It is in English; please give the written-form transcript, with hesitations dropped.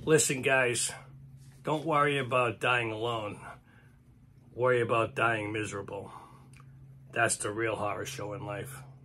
Listen, guys, don't worry about dying alone. Worry about dying miserable. That's the real horror show in life.